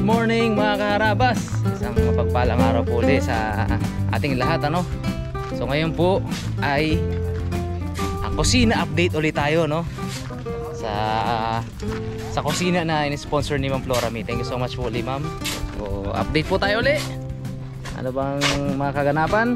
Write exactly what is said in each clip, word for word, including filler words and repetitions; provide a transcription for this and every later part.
Good morning mga kaharabas. Isang mapagpalang araw po ulit sa ating lahat, ano. So ngayon po ay ang kusina update ulit tayo, no. Sa sa kusina na in-sponsor ni Ma'am Florami. Thank you so much po ulit, Ma'am. So update po tayo ulit. Ano bang mga kaganapan?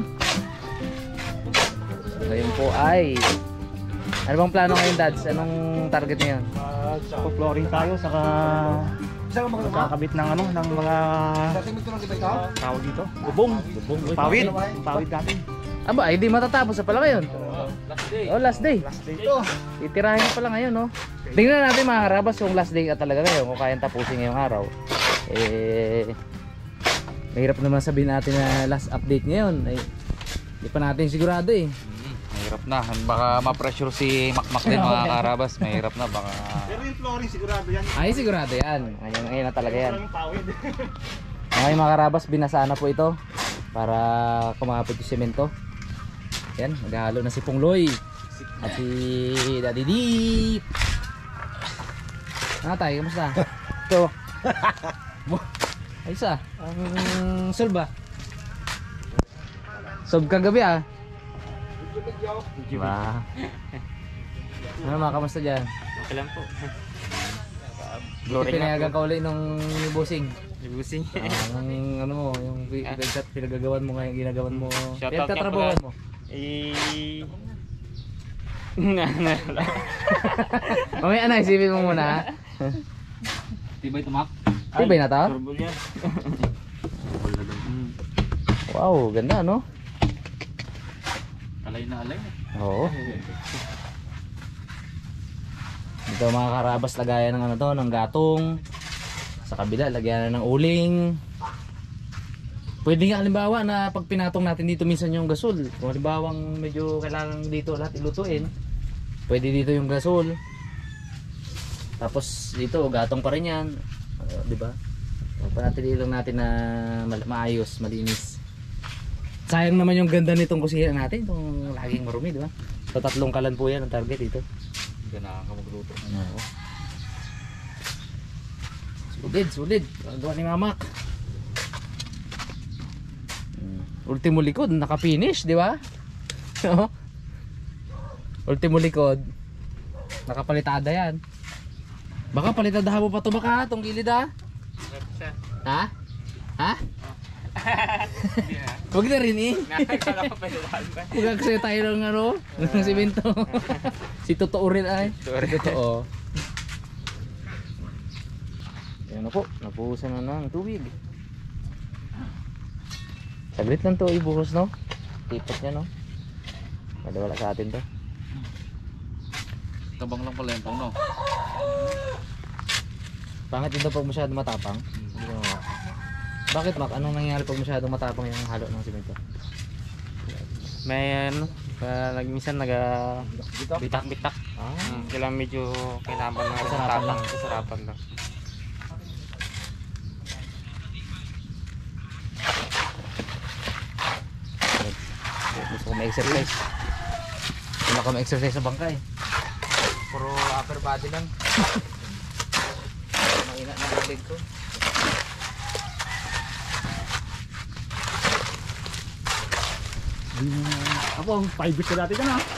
So, ngayon po ay ano bang plano ngayon, Dads? Anong target niyo? Uh, sa flooring tayo, saka magkakabit ng ano, ng mga tawag dito, bubong, bubong, pawid, pawid natin. Aba, hindi matatapos na pala ngayon. Last day. Oh, last day. Last day to. Titirahin na pala ngayon, no? Tingnan natin mga harabas yung last day ka talaga ngayon kung kayang tapusin ngayong araw. Eh, mahirap naman sabihin natin na last update ngayon. Eh, hindi pa natin sigurado eh. Mahirap na, baka ma-pressure si Makmak din mga karabas. Mahirap na, baka... Pero yung flooring sigurado yan. Ay, sigurado yan. Ngayon, ngayon na talaga yan. Yung pawid. Ngayon mga karabas, binasa na po ito para kumapit yung semento. Yan, maghahalo na si Pungloy at si Daddy Deep. Ano tayo, kamusta? Ito. Ayos ah, ang solve ba? Solve kagabi ah. Diba? Ano mga kamusta dyan? Okay lang po. Buti pinayagan ka ulit nung busing. Busing. Ah, ang ano mo, yung pinag- pinagagawan mo ngayon, ginagawan mo. Shout Kaya out nga tatrabawan mo. Eh... Mamaya na, isipin mo muna ha. Tibay tumak? Tibay na to? Turbol yan. Wow, ganda no? Alay na alay. Oo. Dito mga karabas, lagayan ng ano to, ng gatong. Sa kabila, lagyan na ng uling. Pwede nga halimbawa na pag pinatong natin dito minsan yung gasol. Kung halimbawang medyo kailangan dito lahat ilutuin, pwede dito yung gasol. Tapos dito, gatong pa rin yan. Uh, diba? Panatili lang natin na maayos, malinis. Sayang naman yung ganda nitong kusina natin, itong laging marumi, di ba? So tatlong kalan po yan ang target dito. Hindi na ka magluto. Oo. Solid, solid. Gawa ni Mamak. Hmm. Ultimo likod, naka-finish, di ba? Ultimo likod, nakapalitada yan. Baka palitadahan mo pa ito baka, itong gilid ha? Ha? Ha? Huwag na rin eh. Huwag kasi tayo ng ano, ng simento. Si totoo rin ay. Totoo. Yan na po, napuhusan na ng tubig. Saglit lang to ibuhos, no? Tipat niya, no? Pwede wala sa atin to. Tabang lang pala yung pang, no? Pangit dito pag masyado matapang. Hindi mo. Bakit, Mac? Anong nangyayari pag masyadong matapang yung halo ng simento? May ano, uh, minsan naga bitak-bitak. Ah, Hmm, kailangan medyo kailangan na Kasarapan lang. Kasarapan lang. gusto ko ma-exercise. Wala ko ma-exercise sa bangka eh. Puro upper body lang. Mahina na ang leg ko. Ako, ang five weeks na dati ka na.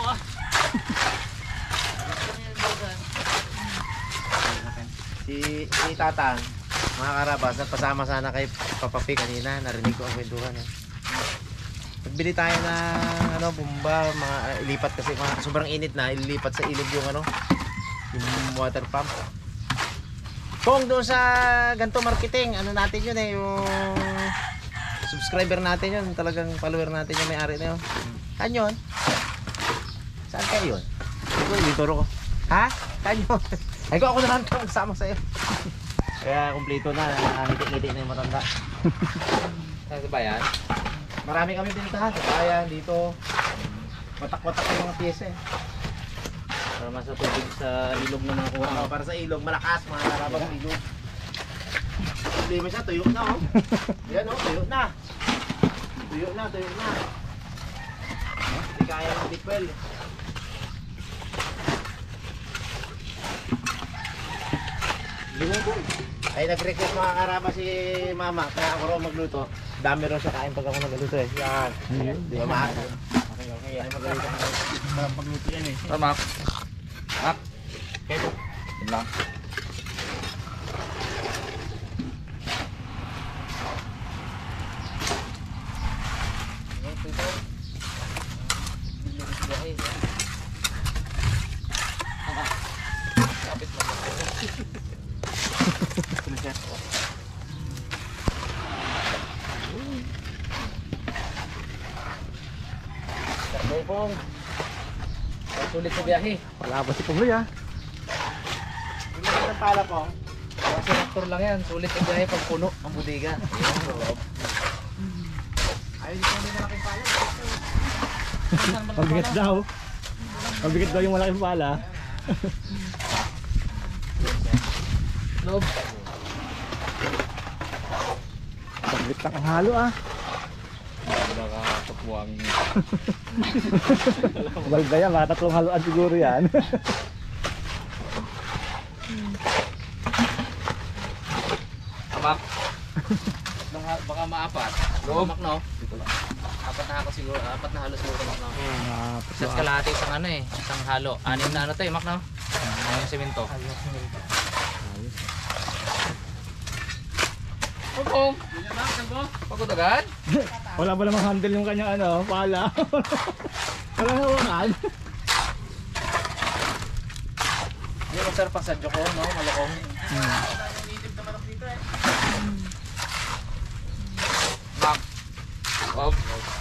Si, si Tatang, mga karabas, nagpasama sana kay Papa P kanina, narinig ko ang kwentuhan. Eh. Nagbili tayo ng ano, bumba, mga uh, ilipat kasi mga, sobrang init na, ililipat sa ilog yung ano, yung water pump. Kung doon sa ganto marketing, ano natin yun eh, yung subscriber natin yun, talagang follower natin yung may-ari na yun. Saan yun? Saan kayo yun? Ito, ituro ko. Ha? Saan yun? Ay ko ako naman kung kasama sa'yo. Kaya kumpleto na, ngiti-ngiti na yung matanda. Saan sa bayan? Marami kami pinuntahan sa bayan, dito. Watak-watak yung mga pyesa eh. Para mas sa tubig sa ilog na mga kuha. Oh, para sa ilog, malakas mga karabang ilog. Problema siya, tuyo na oh. Ayan oh, tuyo na. Tuyo na, tuyo na. Hindi kaya ng dipwell. Limong po. Ay nag-request mga karama si mama, kaya ako raw magluto. Dami raw siya kain pag ako nagluto eh. Yan. Di ba ma? Okay, okay. Ay magluto ka. Parang pagluto yan eh. Tama. Mak. Okay. Yun lang. Pong. Sulit sa biyahe. Wala ba si Pumloy ah? Hindi ka ng pala po. Kasi rektor lang yan. Sulit sa biyahe pag puno ang bodega. Ayun dito hindi malaking pala. Mabigat daw. Mabigat daw yung malaking pala. Loob. Mabigat lang ang halo ah. Nakakatuwang. Balda yan, mga tatlong haluan siguro yan. Mak. Baka maapat. Loob. No? Apat na ako siguro. Apat na halo siguro. Mak, no? Ah, Sa kalahati isang ano eh. Isang halo. Anim na ano to eh. Mak, no? Anim yung semento. Pagong. Pagod agad? wala ba namang handle yung kanyang ano, pala. Wala hawakan. Hindi mo sir pang sadyo ko, no? Malokong. Mak. Op.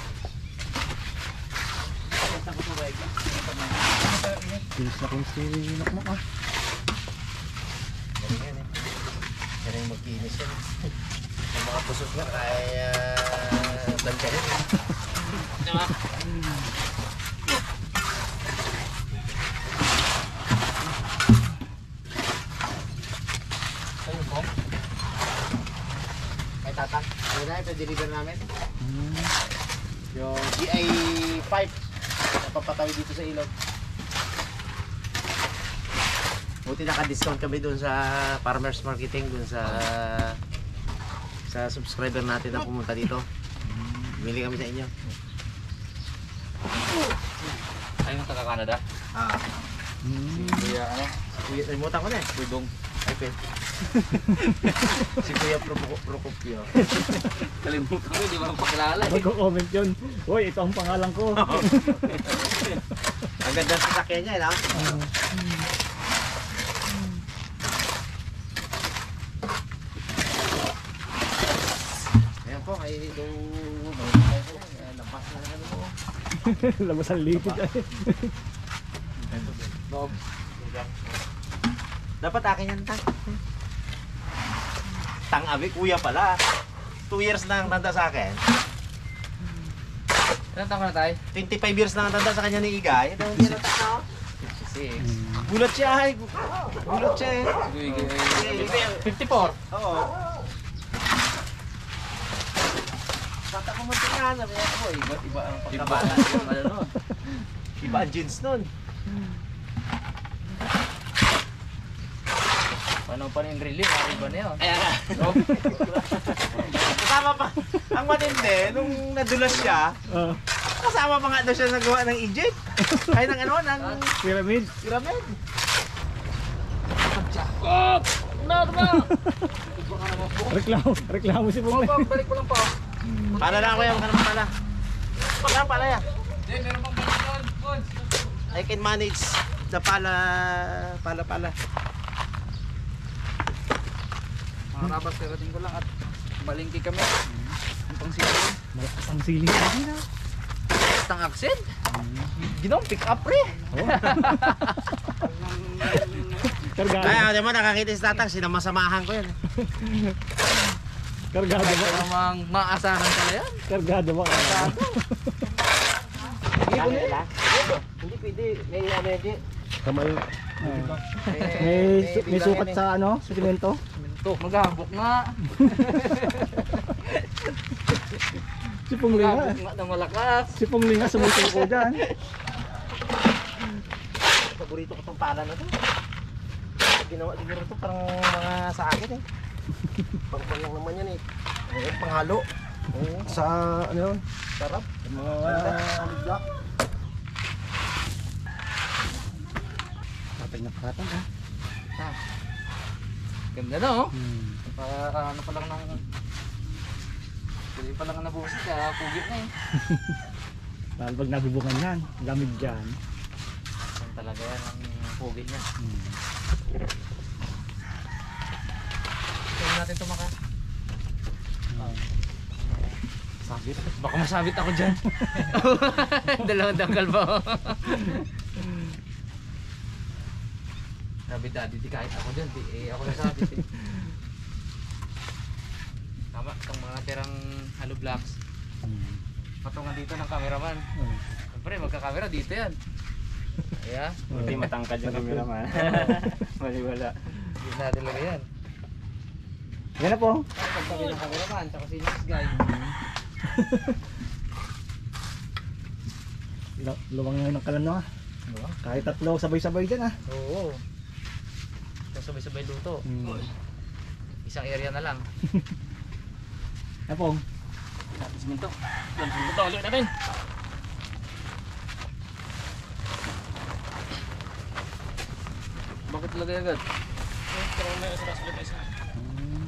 Bilis na kung si Nakmak ah. Galing yan eh. Galing magkinis yan. Yung mga pusot nga kaya blanca rin eh. Diba? Ayun po. Ay tatang, yun na ito deliver namin. Yung G I five na papatawid dito sa ilog. Buti naka-discount kami dun sa farmers marketing dun sa sa subscriber natin na pumunta dito. Bili kami sa inyo. Ayun ang taga-Canada. Ah, Si Kuya ano? kuya, limutan ko na eh. Budong. Ay, pe. Si Kuya Pro- Procopio. Kalimutan ko, di ba ako pakilala eh. Magko-comment yun. Uy, ito ang pangalan ko. Ang ganda sa sakyan niya, eh, no? Ayan po, ay itong lampas na ano po. Labas ang lipid ay. Dapat akin yan, tang. Tang abi, kuya pala. Two years na ang tanda sa akin. Ilan taon ka na tayo? twenty-five years na ang tanda sa kanya ni Igay. Ito, hindi na tao. fifty-six. Gulat siya, ay. Gulat siya eh. fifty-four. Oo. Bata ko munti nga, sabi niya ako, iba, iba ang pagkabata yung ano nun. Iba ang jeans nun. Paano pa rin relief? Iba na yun. Ayan nga. Kasama pa, ang matindi, nung nadulas siya, Uh, kasama pa nga daw siya nagawa ng Egypt. Ay, ng ano, ng pyramid. pyramid. Reklamo, reklamo si Pumloy. Balik ko lang po. Pala lang ako yan, ano pala. Pala, pala yan. Hindi, meron pang balik doon. Cons. I can manage the pala, pala, pala. Mga rabas, karating ko lang at balingki kami. Ang pang sili. Malakas ang siling kanina. Tang accent. Ginong pick up pre. Kargado. Kaya, di mo nakakita si Tatang, sinamasamahan ko yan. Kargado ba? Namang maasahan ka na yan. Kargado ba? Hindi Hindi pwede, may ano hindi. Kamay. May, su- may sukat sa ano? Sa simento? Ito, maghahambok nga. Si Pumloy nga. Maghahambok nga ng malakas. Si Pumloy nga sumusuko dyan. Paborito ko tong pala na to. Ginawa siguro to parang mga sa akin eh. Pangpang lang naman yan eh. Ayun, panghalo. Oo. Sa ano yun? Sarap. Mga alibdak. Patay na patay ha. Ah. Ganda na oh. Hmm. Para ano pa lang ng... Pwede pa lang nabusit kaya pugit na eh. Lalo pag nabubungan yan, lamig dyan. Yan talaga yan ang pugit niya. Hmm. Tingnan natin ito maka. Sabit. Baka masabit ako dyan. Dalawang dangkal pa oh. Sabi daddy, di kahit ako dyan, di, eh, ako nasabit eh. Tama, itong mga tirang hollow blocks. Hmm. Patungan dito ng cameraman. Hmm. Siyempre, magkakamera dito yan. Kaya, Hindi matangkad yung camera man. Maliwala. dito natin lagay yan. Yan na po. Pagtabi ng cameraman, tsaka si next guy. Lu- Luwang ngayon ng kalan na. Diba? Kahit tatlo sabay-sabay dyan ah. Oo. Kung sabay-sabay luto. Hmm. Isang area na lang. Yan po. Siminto. Siminto ulit natin. Bakit lagay agad? Hmm.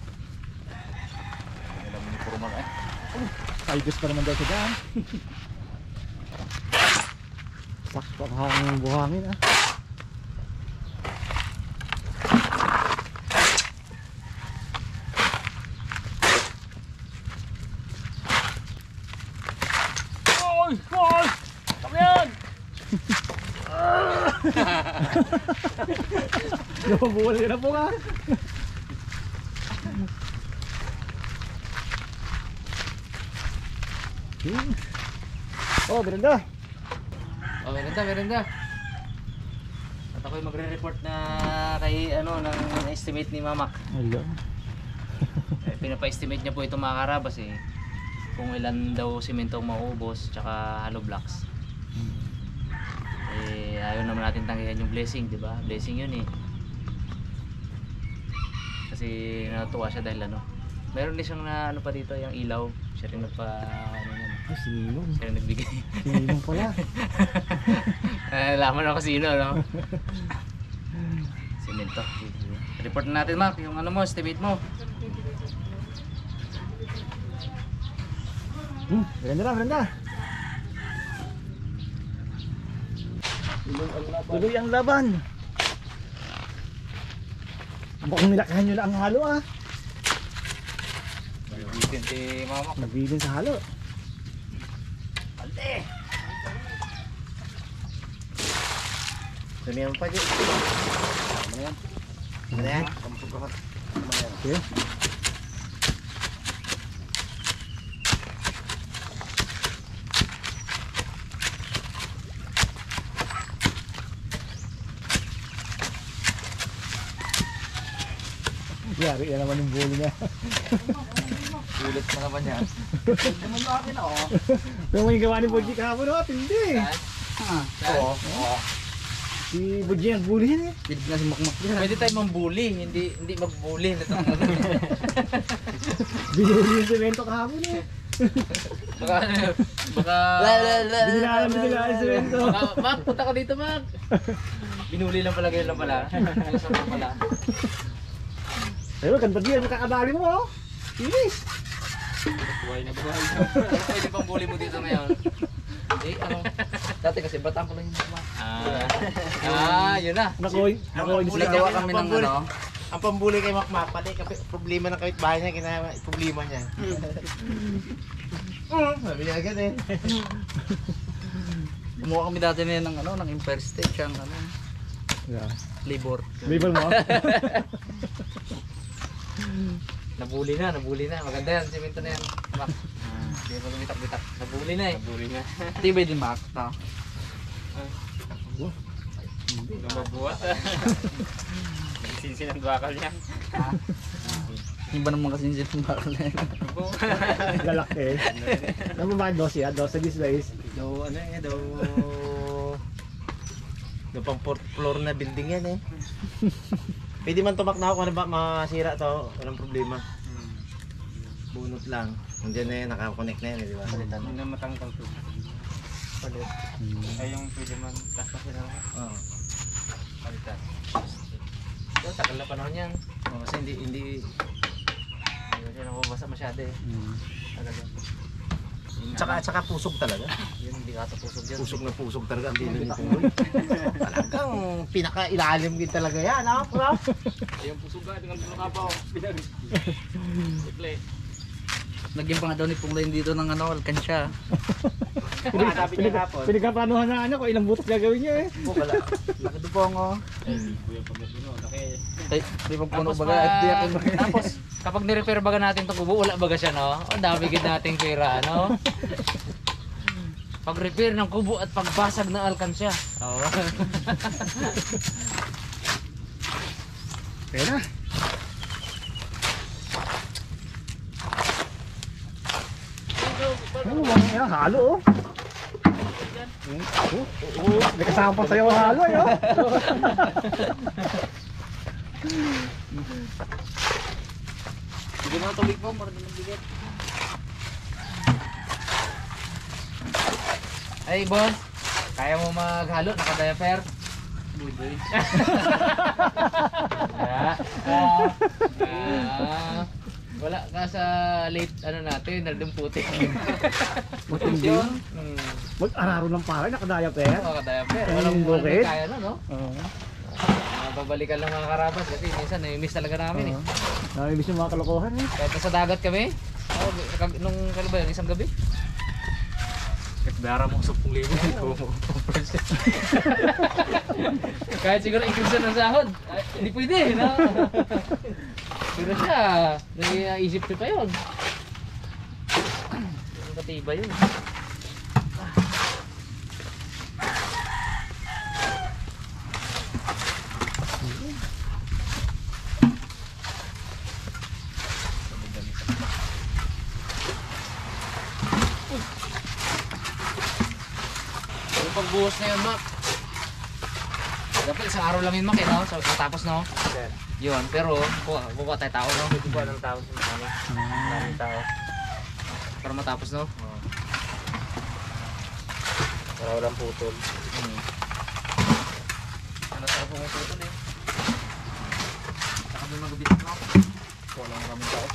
Alam mo ni puro mag eh. Ayos pa naman daw siya dyan. Sakto ang buhangin ah. Oy! Oy! Kami yan! Nabubuhol ka na po ka. Hmm. Oh, berenda. Oh, merenda, merenda. At ako'y magre-report na kay ano ng estimate ni Mamak. Hello. Eh, pinapa-estimate niya po ito mga karabas eh. Kung ilan daw simento maubos tsaka hollow blocks. Eh ayaw naman natin tanggihan yung blessing, di ba? Blessing yun eh. Kasi natuwa siya dahil ano. Meron din siyang na ano pa dito, yung ilaw. Siya rin nagpa ano yan. Ay, sinilong. Siya rin nagbigay. Sinilong pala. Eh, laman ako sino, no? Simento. Report na natin, Mark, yung ano mo, estimate mo. Hmm, berenda na, berenda. Tuloy ang laban. Mukhang nilakahan nyo na ang halo ah. Bitin si Mama. Nagbilin sa halo. Alte! Damihan pa dyan. Ano yan? Ano yan? Okay. Yari na naman yung bulo niya. Ulit na naman yan. Naman yung akin ako. Pero may gawa ni Budgie kahapon oh, hindi. Oo. Oo. Si Budgie ang bulo yan eh. Bilib na si Makmak. Pwede tayo mambuli, hindi hindi magbuli. Binuli yung semento kahapon eh. Baka baka Binilaan, binilaan yung semento. Baka, Mac, punta ka dito, Mac. Binuli lang pala, ganyan lang pala. Ayos lang pala. Pero kan Budgie, makakadali mo oh. Inis. Buhay na buhay. Pwede pang bully mo dito ngayon. Eh, ano? Dati kasi batang ko lang yung Mac. Ah, ah, yun na. Nakoy, nakoy Pambuli sila. Nagawa kami kami ng ng pambuli. ano. Ang pambuli kay Makmak, pati kapi- problema ng kapitbahay niya, kinama problema niya. Hmm, sabi niya agad eh. Kumuha kami dati na ng ano, ng Empire State, siyang ano, Yeah. labor. Label mo. Nabuli na, nabuli na. Maganda yan, simento na yan. Mac. Hindi pa lumitak-bitak. Nabuli na eh. Nabuli na. Tibay din Mac, ta. Lumabuhat. Sinsin ang bakal niya. Yung ba naman kasi yung bakal na yun? Lalaki. Ano ba dose ya? Dose this days. Daw ano eh, daw... Daw pang fourth floor na building yan eh. Pwede man tumak na ako kung ano ba masira to, walang problema. Hmm. Bunot lang. Nandiyan na yun, nakakonect na yun, eh, di ba? Palitan. Hindi na matangkal to. Palit. Ay yung pwede man laklasin na. Oo. Palitan. So, tagal na panahon yan. Oh, kasi hindi hindi hindi siya nababasa masyado eh. Hmm. Talaga. Yun nga Tsaka, lang. tsaka pusog talaga. Yun, hindi ka pusog yan. Pusog na pusog talaga ang dilo ni Pungoy. Talagang pinaka-ilalim din talaga yan, ha? Bro? Yung puso ka, tingnan mo ka pa. Pinag. Ikli. Lagyan pa nga daw ni Punglayin dito ng ano, alkansya. Pinag- sabi niya hapon. Pinagkaplanuhan na ano kung ilang butas gagawin niya eh. Po, wala. Laki do po ngo. Kuya pag ano, laki. Ay, di ba puno Tapos, baga? pa, F D akin ba? tapos kapag ni-repair baga natin itong kubo, wala baga siya no? Ang dami gid nating pera, ano? Pag-repair ng kubo at pagbasag ng alkansya. Oo. Pera. Ano mo yan? Halo oh. Hmm, Oh, oh, oh. May kasama pa sa'yo halo eh oh. Sige na tubig po, marami ng bigat. Ay, boss. Kaya mo maghalo naka-diaper? Buy buy. Ah, ah, ah, wala ka sa late ano natin, nandun putik. Matindi yun. Hmm. Mag-araro ng pare, nakadaya pa Oo, naka-diaper. Ay, Walang walang bukid. kaya na, no? Oo. Ah, babalikan lang mga karabas kasi minsan nami-miss talaga namin eh. Namimiss yung mga kalokohan eh. Kahit sa dagat kami, oh, kag- nung kailan ba yun, isang gabi? Kahit bayara mo sa pung libo, kahit siguro increase ng sahod, ay, hindi pwede, no? Pero siya, nag-iisip ko pa yun. Ang katiba yun. Yung pagbuhos na yun, Mac. Dapat isang araw lang yun, Mac, eh, no? So, matapos, no? Sir, Yun, pero kuha, kuha tayo tao, no? hindi ko ng tao sa mga maraming tao. Para matapos, no? Para walang putol. Hmm. Ano tayo pumututol, eh? Saka may magabit, no? Wala maraming tao.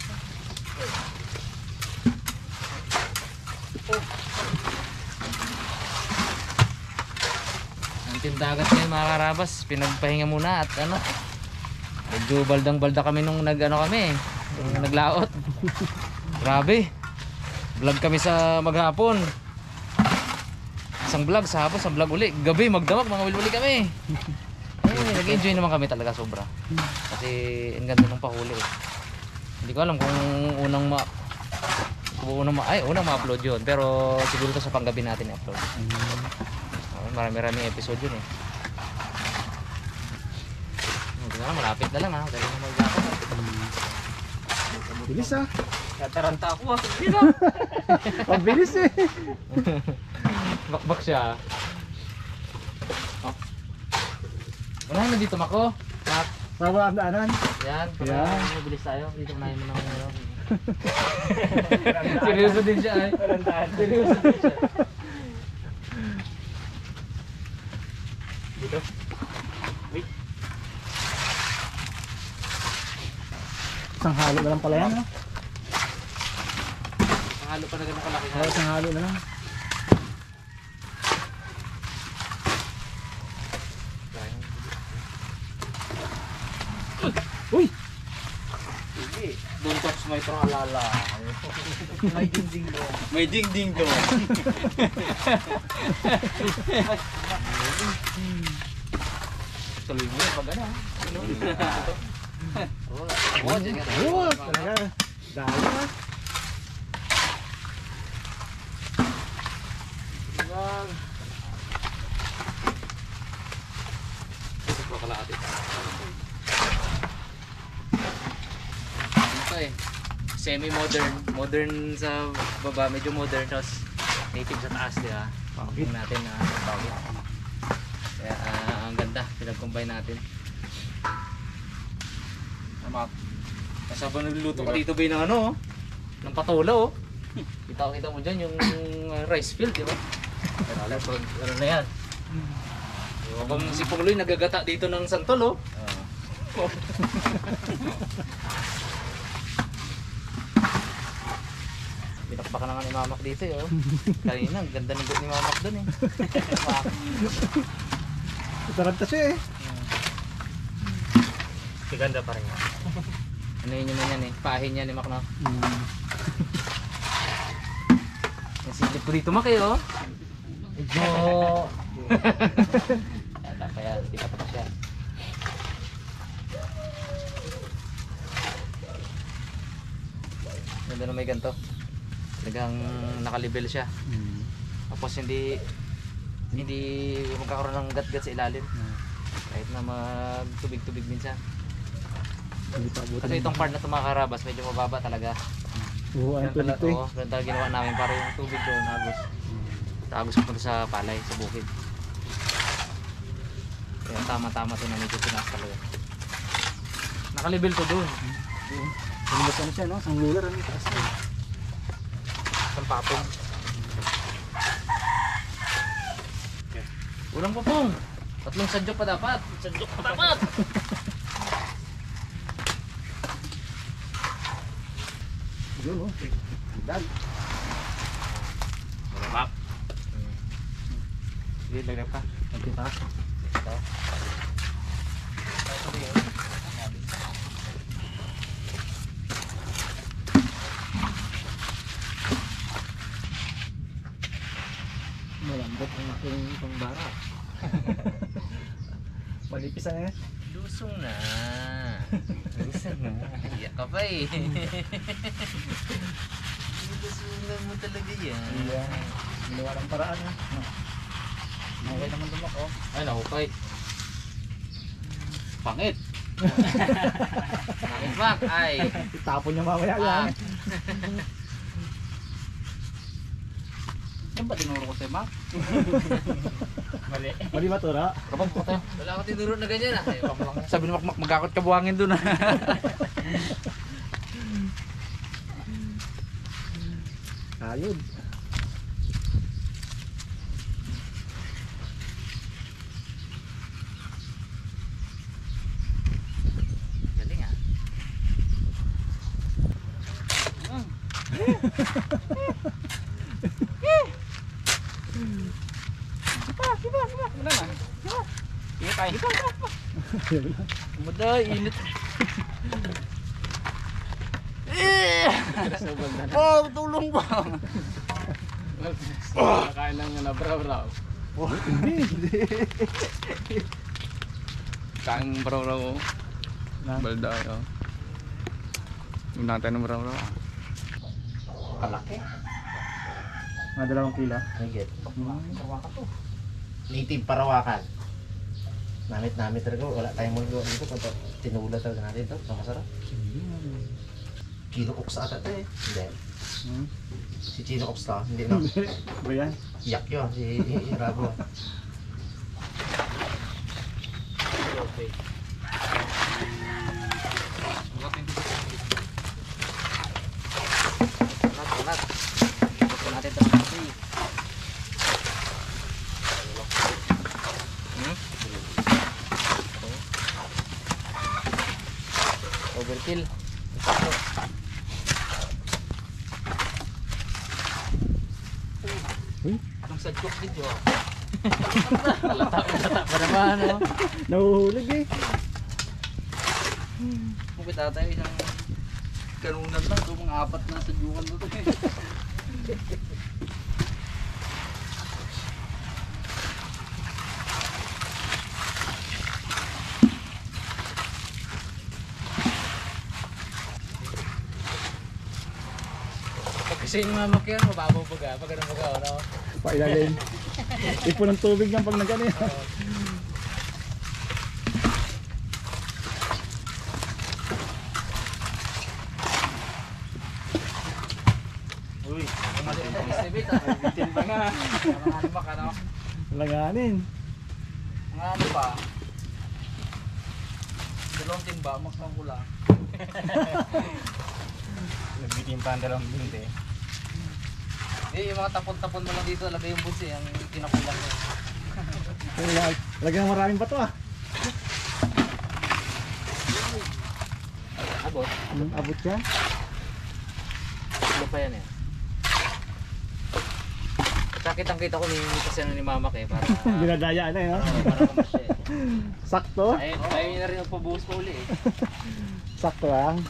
Ang tindagat ngayon mga karabas, pinagpahinga muna at ano, medyo baldang-balda kami nung nag ano kami, nung naglaot. Grabe. Vlog kami sa maghapon. Isang vlog sa hapon, isang vlog uli. Gabi magdamag, mga wilwili kami. Eh, nag-enjoy naman kami talaga sobra. Kasi ang ganda ng pahuli. Eh. Hindi ko alam kung unang ma kung unang ma ay unang ma-upload 'yon, pero siguro to sa panggabi natin i-upload. Uh, Marami-rami episode 'yun eh. Hindi na lang, malapit na lang ha. Dali na mag-upload. Bilis ah. Tataranta ako ah. Ang bilis eh. Bakbak siya. Oh. Unahin na dito, Mako. Mak. Baba ang daanan. Yan, para Yan. mabilis tayo. Dito unahin mo ng ano. Seryoso din siya ay. Seryoso din siya. Dito. Wait. Isang halo na lang pala yan. No? Panghalo pa na ganun kalaki Oo, isang halo na lang. Uy! Don't touch my tralala. May dingding do. May dingding do. Tuloy mo yan pag ano. Oo, dyan ka. Oh, talaga. Dahil na. Ito kalahati. Ito eh. Semi-modern. Modern sa baba, medyo modern. Tapos native sa taas, di ba? Pagpapin natin na uh, pawit. Kaya ah, ang ganda. Pinag-combine natin. Namak. Kasi habang nagluluto ka dito ba ng ano, oh, ng patola, oh. Kita-kita mo dyan yung uh, rice field, di ba? Pero alam ko, ano na yan. Habang si Pungloy nagagata dito ng santol, oh. Pinakbaka na nga ni Mamak dito, eh, oh. Kanina, ang ganda ng buhok ni Mamak dun, eh. Taranta siya eh. Ganda pa rin nga. Ano yun naman yan, eh. Pahin niya ni Mac, no? Hmm. Yung silip ko dito, Mac, eh, oh. Medyo... Wala pa yan, hindi pa pa siya. Ganda na may ganito. Talagang nakalibel siya. Hmm. Tapos hindi hindi magkakaroon ng gat-gat sa ilalim. Kahit na magtubig-tubig minsan. Hindi pa abutin. Kasi itong part na ito mga karabas, medyo mababa talaga. Oo, ang Ganun tulig talaga, to eh. oo, ganun talaga ginawa namin para yung tubig doon agos. Agos punta sa palay, sa bukid. Kaya tama-tama ito na medyo tinaas talaga. Nakalibel to doon. Lumabas ano siya, no? Sang lular, ano? Taas na. Isang papong. Ulang papong. Tatlong sadyok pa dapat. Sadyok pa dapat. Yun, oh. Dag. Malabak. Sige, lagyan ka. Kunti pa. Ito. Malambot ang aking pangbara. Malipis na eh. Lusong na. Lusong na. Iyak ka pa eh. Lusungan mo talaga yan. Iya. Ginawa ng paraan ha. Okay naman tumak oh. Ay, nahukay. Pangit. Pangit, Mac. Ay. Itapon niya mamaya yan. Yan ba tinuro ko sa'yo, Mac? Mali. Mali ba tura? Kapag po tayo. Wala akong tinuro na ganyan ah. Ay, Sabi ni Mac, Mac magkakot ka buhangin dun ah. Ayun. Galing ah. Sige tayo. Muday, init. Oh, tulong ba? Nakain ng nabraw-braw. Oh, hindi, hindi. Kain braw-braw. Na. Balda, oh. Yung natin ng braw-braw. Kalaki. Mga dalawang kila. Higit. Native Parawakan. Namit-namit talaga. Wala tayong magawa dito. Kung tinula talaga natin ito. Masarap. Kilo Ops ata ito eh. Hindi. Hmm. Si Chino Ops to. Hindi no. Ba yan? Yak yun. Si Rabo. Okay. Ulat, ulat. Ito natin ito ng kasi. Hmm? Overkill. Sakto. Uy, Anong sadyok dito? Lata pa naman, no? nahuhulog eh. Kung kita tayo isang kanunan lang, ito mga apat na sadyukan doon eh. Kasi yung mamak yan, mababaw baga. Pag ganun baga, no? Pailalim. Ipon ng tubig yan pag nagano yan. Uy, kumalit ang isibit ah. Bitin pa nga. Mga ano ba ka, no? Langanin. Mga ano pa? Dalawang timba, makmang ko lang. Nagbitin pa ang dalawang binte. Hindi, yung mga tapon-tapon mo lang dito, lagay yung bunsi, ang kinakulang mo. Lagyan ng maraming bato ah. Abot. Hmm, abot siya. Ano pa yan eh? Sakit ang kita ko ni kasi ano ni Mama kay para Binadaya na eh. No? uh, para kumasya eh. Sakto. Ay, ayaw niya na rin magpabuhos pa uli eh. Sakto lang.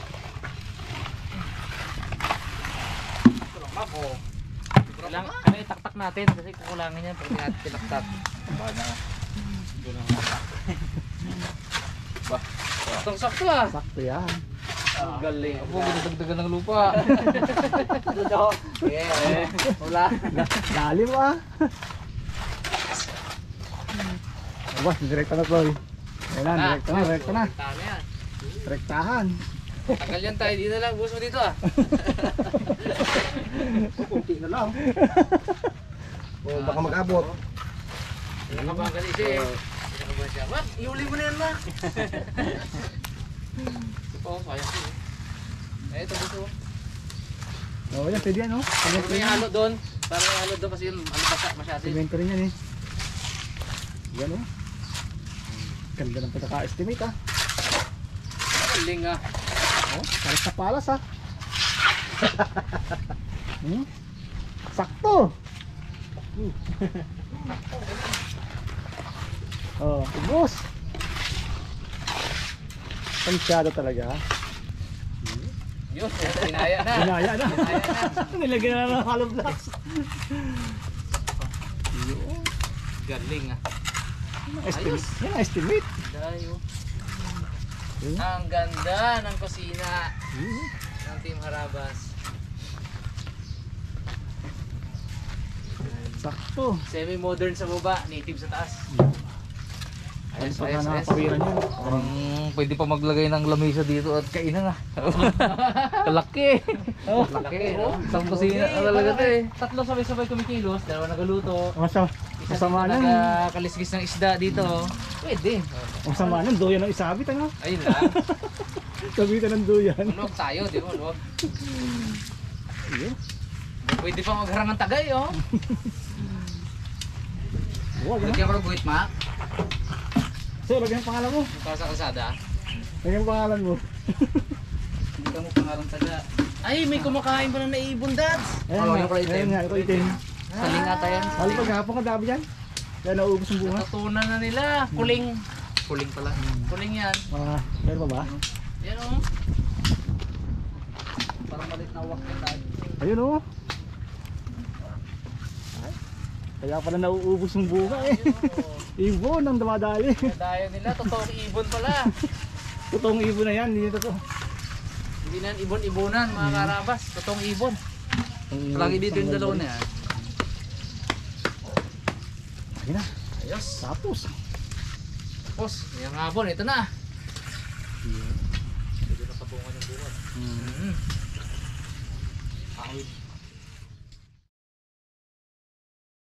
Ako. Kailangan, ano itaktak natin kasi kukulangin yan pag hindi natin tinaktak. Ba na. Ba, itong sakto ah. Sakto yan. Ang galing. Ako, ginadagdagan ng lupa. Yeah, eh. Wala. Lalim ah. Boss, direkta na Troy. Ayan na, direkta na, direkta na. Tama yan. Direktahan. Tagal yan tayo. Dito lang. Buhos mo dito ah. Kunti na lang. O baka mag-abot. Nakabagal isa eh. Nakabagal siya. Wag, iuli mo na yan ma. Oo, sayang siya eh. Eh, ito gusto mo. Oo, yan, pwede yan, no? Huwag mo yung halo doon. Para yung halo doon kasi yung ano basa masyado. Semento rin yan, eh. Yan, oh. Ganda ng pagkaka-estimate, ah. Galing ah. Oh, palas na palas, ah. Hmm? Sakto! Oh, ubos! Pansyado talaga, ah. Yun, sinaya na. Binaya na. Sinaya na. Nilagyan na ng hollow blocks. Galing ah. Estimate. Yan ang estimate. Dayo. Hmm? Ang ganda ng kusina Hmm. ng Team Harabas. Sakto. Semi-modern sa baba, native sa taas. Ayun Ayos, pa ayos, na ayos. nakapawiran yun. Parang pwede pa maglagay ng lamesa dito at kainan ah. Kalaki. Oh, laki. No? Isang kusina na talaga ito eh. Tatlo sabay-sabay kumikilos, dalawa nagaluto. Masama, Isa masama dito nun. nagkalisgis ng isda dito. Pwede. Masama nun, duyan ng isabit, ano? Ayun lang. Sabitan ng duyan. Ulog tayo, di ba? Ulog. Iyo. Pwede pa magharang ng tagay oh. Huwag, ano? Lagyan ko ng buhit ma. So, lagyan ang pangalan mo. Para sa kalsada. Lagyan ang pangalan mo. Hindi ka mo pangarang taga. Ay, may kumakain pa na naibon dads. Ayan Oh, nga, yung kulay ayan itim. nga, ito itim. Saling ata yan. Hali pag hapon ka dabi yan. Kaya naubos yung bunga. Natutunan na nila. Kuling. Kuling pala. Kuling yan. Mga, meron pa ba? Yan oh. Parang malit na uwak yan tayo. Ayun o. Kaya pala nauubos yung bunga eh. Ibon ang dumadali. Dayo nila. Totoong ibon pala. Totoong ibon na yan, hindi totoo. Hindi na yan ibon-ibonan mga karabas. Totoong ibon. Lagi dito yung dalawa na yan. Ayun na, Ayos. tapos. Tapos, yung hapon. Ito na. Ito na kabungan yung bunga. Hmm. Mm. Awit.